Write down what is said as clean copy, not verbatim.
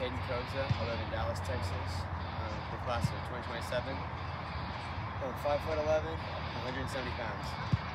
Hayden Koza. I live in Dallas, Texas. The class of 2027. I'm 5'11", 170 pounds.